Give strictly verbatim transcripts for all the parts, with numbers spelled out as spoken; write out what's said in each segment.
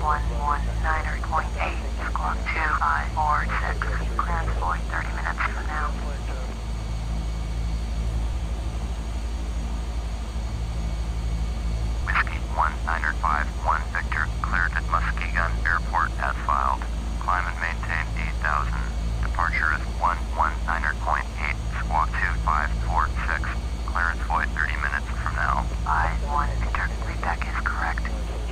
one one niner point eight, squawk two five four six, clearance void thirty minutes from now. Whiskey one niner five one Victor, cleared at Muskegon Airport as filed. Climb and maintain eight thousand. Departure is one one niner point eight, squawk two five four six. Clearance void thirty minutes from now. five one Victor, readback is correct.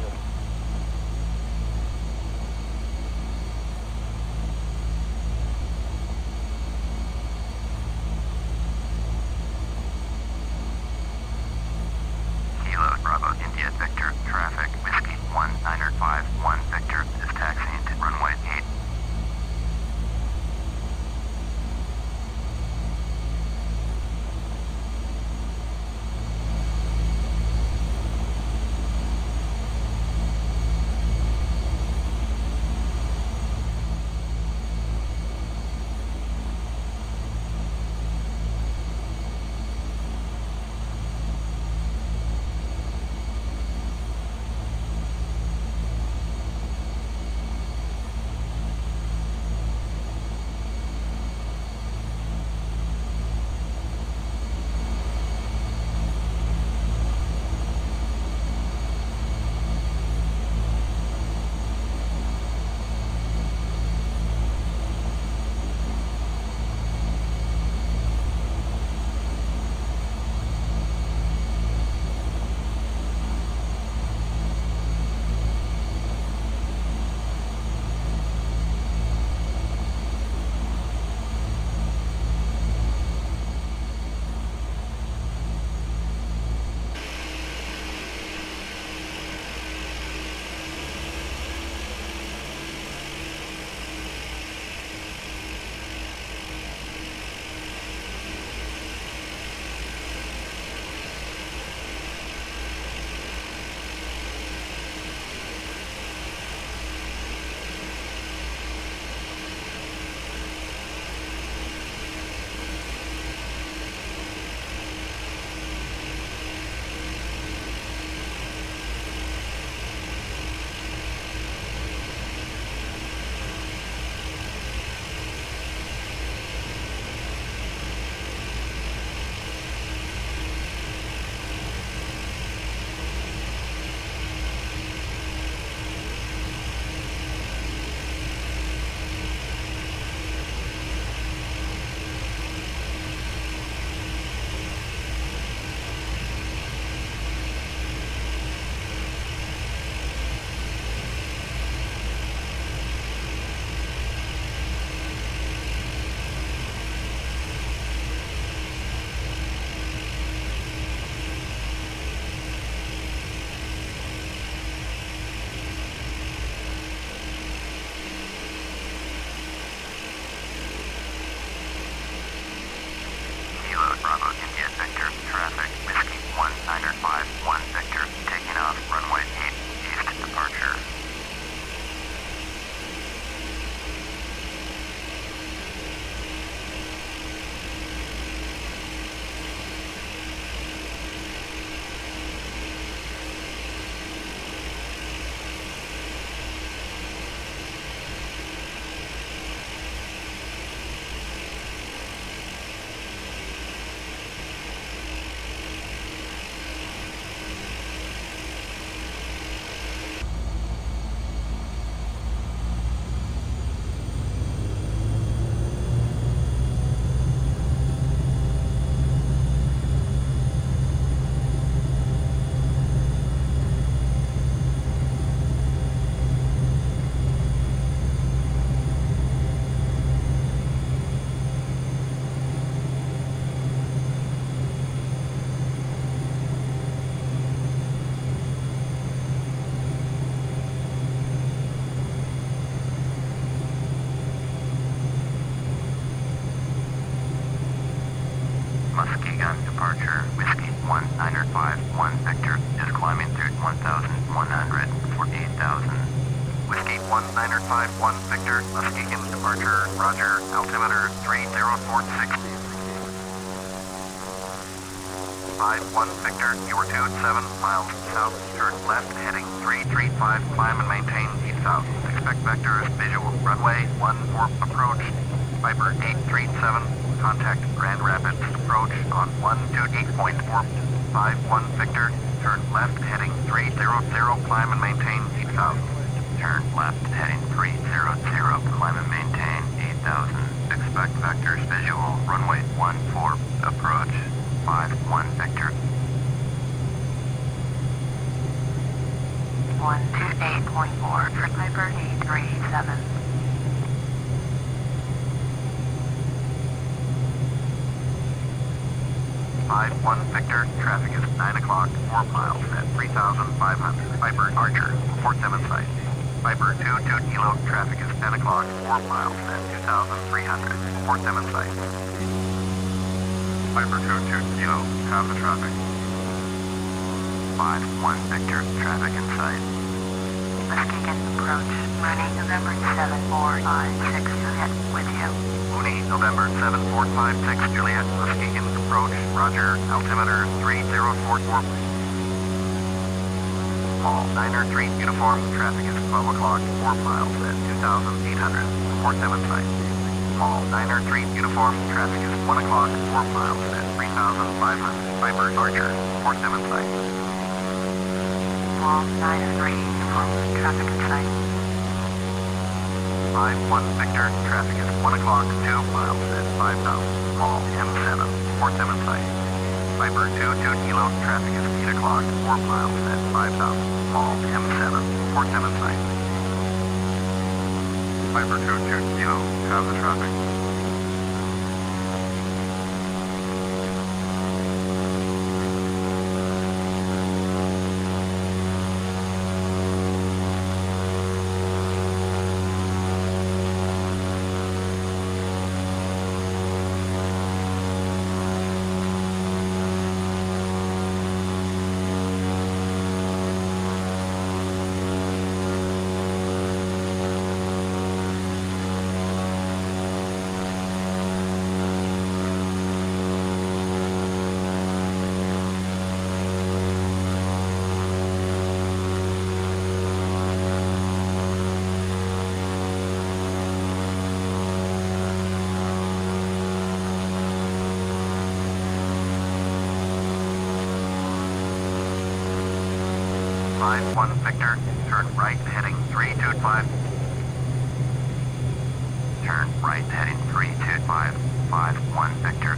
Kilo Bravo India Victor, traffic Whiskey one niner five one Victor is taxiing to runway eight. Bravo India Victor, traffic Whiskey one niner five one Victor, taking off runway eight, east departure. Muskegon departure, Whiskey one niner five one Victor is climbing through one thousand one hundred for eight thousand. Whiskey one niner five one Victor, Muskegon departure, roger, altimeter three zero four six. five one Victor, you are two seven miles south, turn left heading three three five, climb and maintain east south. Expect vector is visual, runway one four approach, Viper eight three seven, contact Grand Rapids, approach on one two eight point four five one Victor, turn left heading three zero zero, climb and maintain east south. Turn left heading three zero zero, climb and maintain eight thousand. Expect vectors visual, runway one four, approach, five one Victor. one two eight point four for Viper eight three seven. five one Victor, traffic is nine o'clock, four miles at three thousand five hundred. Viper Archer, Port seven site. Viper two two Kilo, traffic is ten o'clock, four miles at two thousand three hundred. Port seven site. Viper two two Kilo, have the traffic. five one Victor, traffic in sight. Muskegon approach, running November seven four five six Juliet, with you. Mooney, November seven four five six Juliet, Muskegon approach, roger, altimeter three zero four four. Mall Niner three uniform, traffic is twelve o'clock, four miles at two thousand eight hundred, Port seven site. Mall Niner three uniform, traffic is one o'clock, four miles at three thousand five hundred, Viper Archer, Port seven site. Mall Niner three uniform, traffic in sight. five one Victor, traffic is one o'clock, two miles at five thousand, Mall M seven, Port seven site. Viper two two Kilo, traffic is eight o'clock, four miles at five thousand, Mall M seven, Port seven site. Viper two two Kilo, have the traffic. five one Victor, turn right heading three two five. Turn right heading three two five, five one Victor.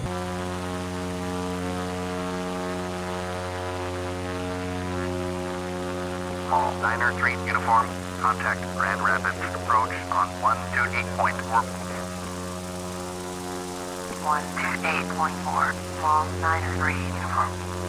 Mall Niner three uniform, contact Grand Rapids, approach on one two eight point four. one two eight point four, Mall Niner three uniform.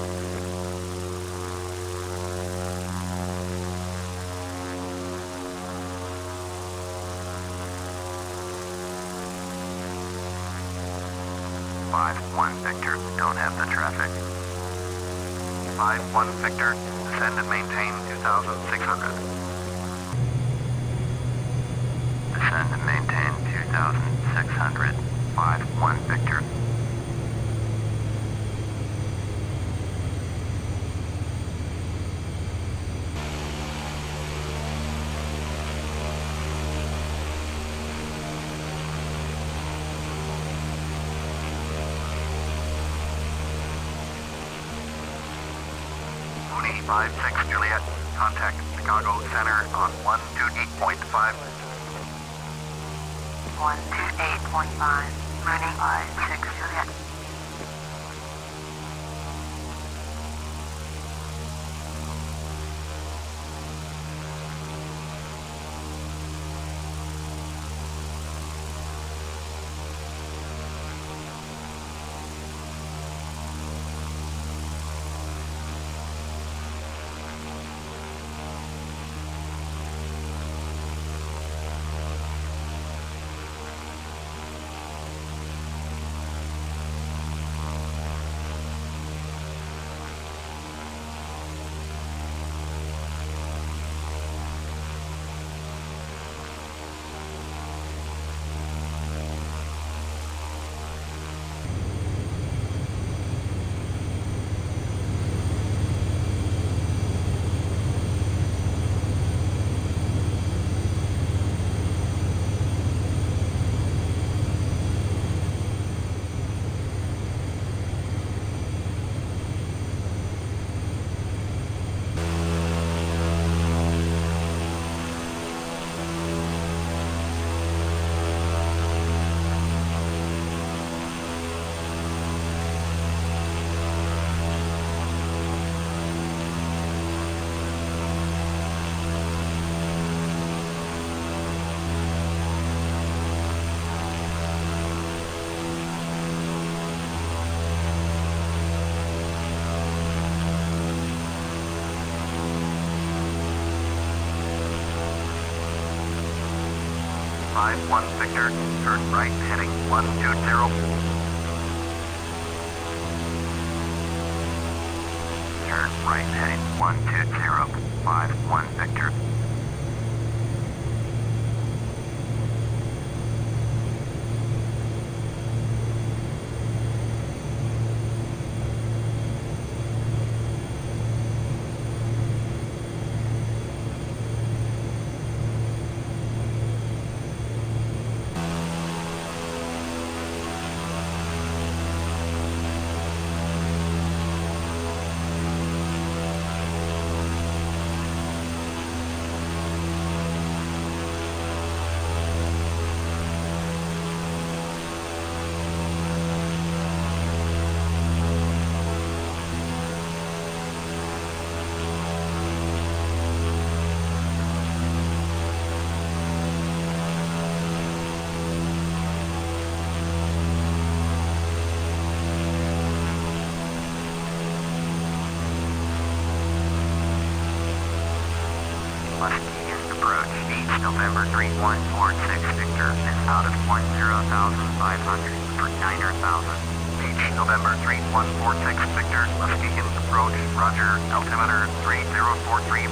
five one Victor, don't have the traffic. five one Victor, descend and maintain two thousand six hundred. Descend and maintain two thousand six hundred. five one Victor. Mooney five six Juliet, contact Chicago Center on one two eight point five. one two eight point five, running five six Juliet. five one Victor, turn right heading one two zero. Turn right heading one two zero, five one Victor. Muskegon approach, Beach November three one four six Victor is out of one zero thousand five hundred for niner thousand. Beach November three one four six Victor, Muskegon approach, roger, altimeter three zero four three.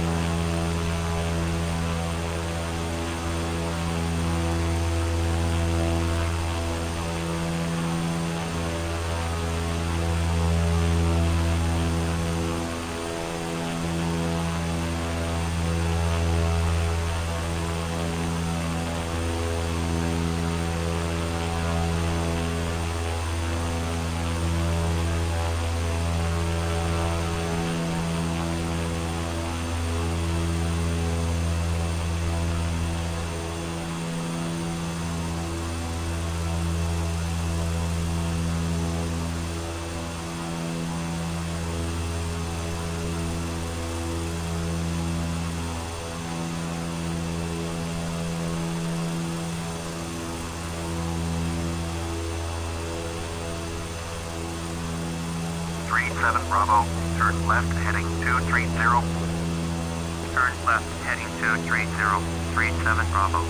three seven Bravo, turn left heading two three zero. Turn left heading two three zero, three seven Bravo.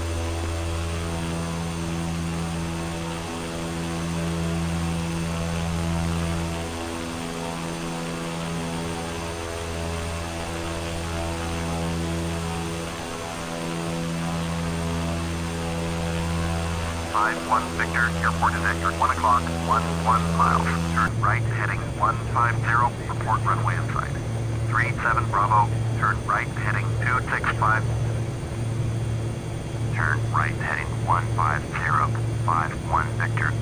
five one Victor, airport is at your one o'clock, one one miles. Turn right heading one five zero, report runway inside. three seven Bravo, turn right heading two six five. Turn right heading one five zero, five one Victor.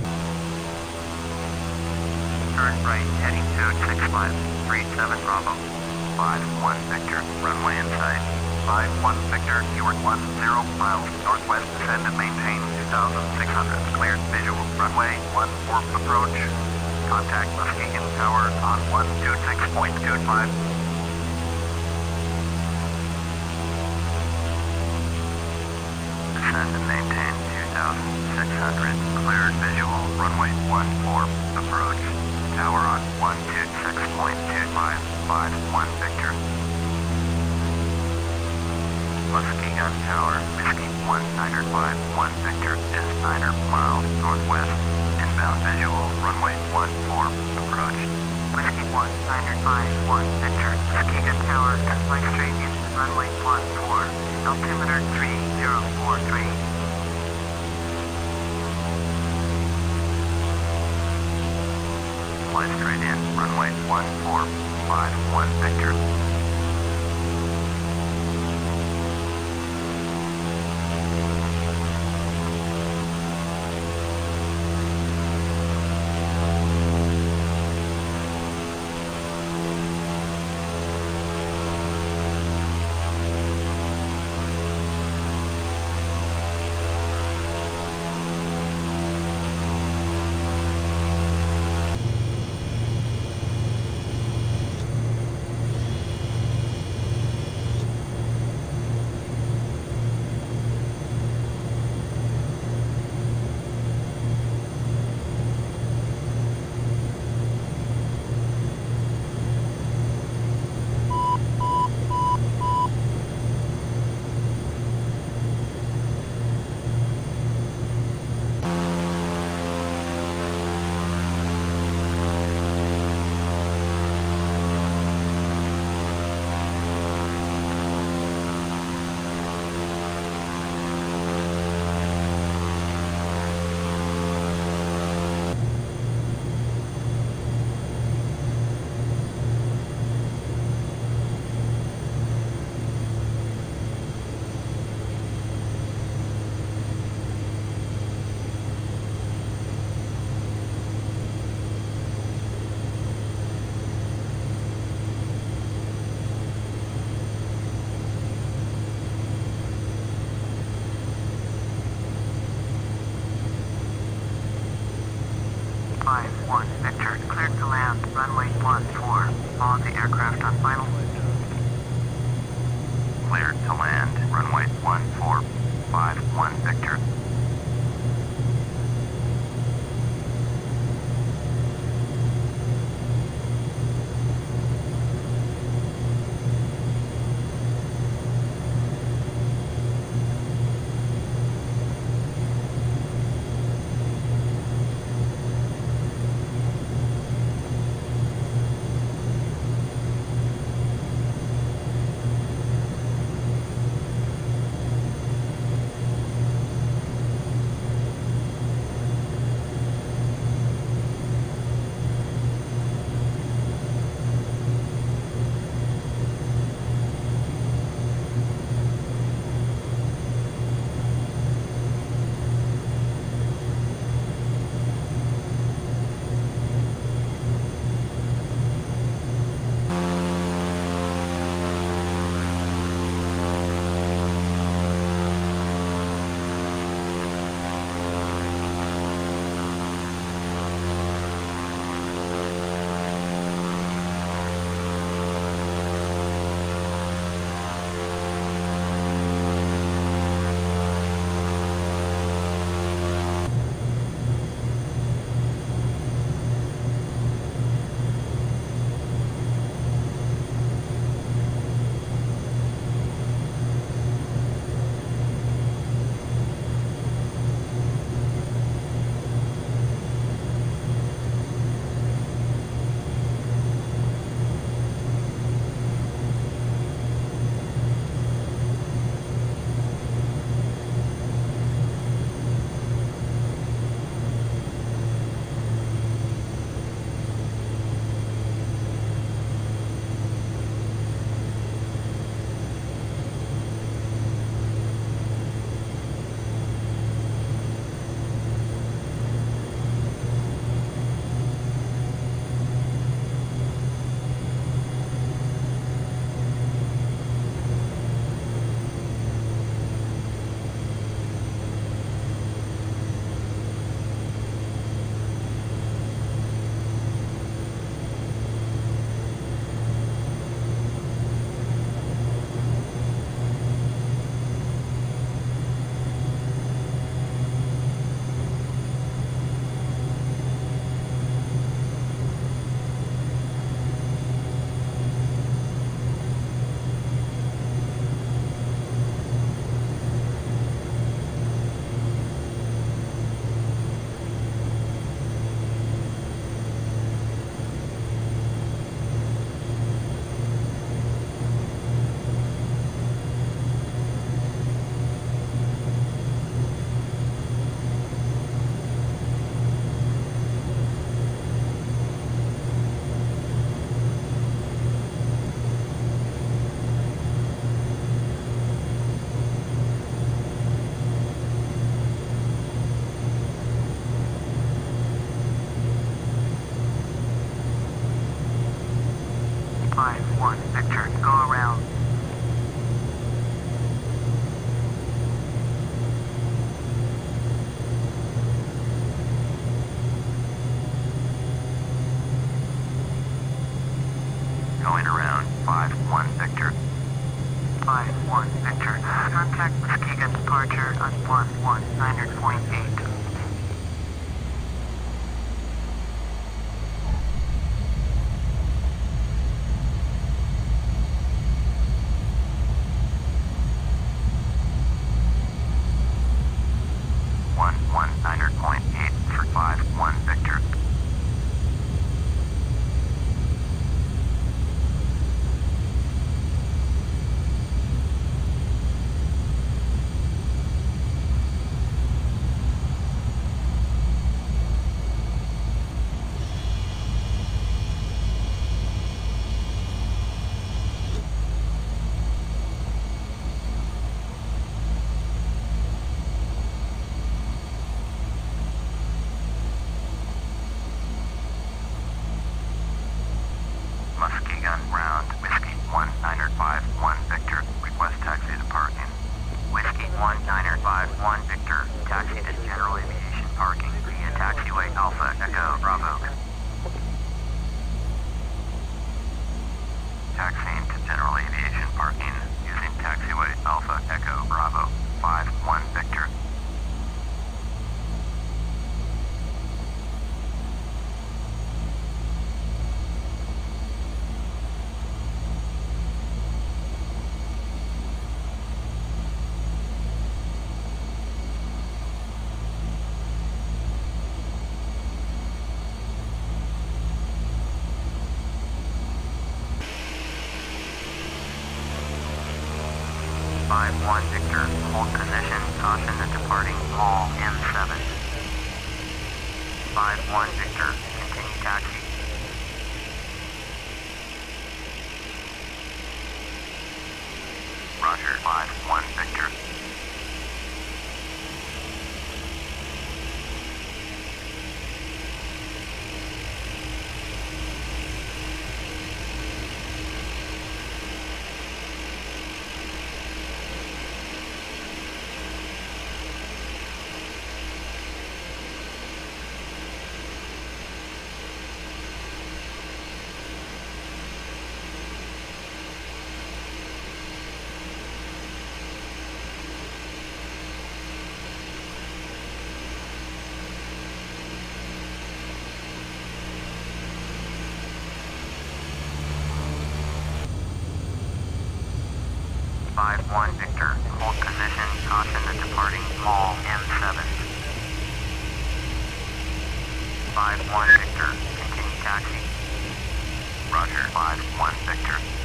Turn right heading two six five, three seven Bravo, five one Victor, runway inside. five one Victor, you are one zero miles northwest, descend and maintain two thousand six hundred. Cleared visual, runway one four approach. Contact Muskegon Tower on one two six point two five. Descend and maintain two thousand six hundred. Cleared visual, runway one four approach. Tower on one two six point two five, five one Victor. Muskegon Tower, Whiskey one niner five one Victor is niner miles northwest. Inbound visual, runway one four, approach. Whiskey one niner five one Victor, Muskegon Tower, and flight straight into runway one four, altimeter three zero four three. Fly straight in, runway one four, five one Victor. one four five one Victor. five one Victor, go around. Going around, five one Victor. five one Victor, contact Muskegon departure on one one niner point eight. one one niner point eight for five one Victor. Muskegon round, Whiskey one niner five one Victor, request taxi to parking. Whiskey one niner five one Victor, taxi to General Aviation Parking via taxiway Alpha Echo Bravo. Taxiing to General Aviation Parking using taxiway Alpha Echo Bravo. five one Victor, hold position, caution the departing Mall M seven. five one Victor, continue taxi. Roger, five one Victor. five one Victor, hold position, caution the departing Mall M seven. five one Victor, continue taxi. Roger, five one Victor.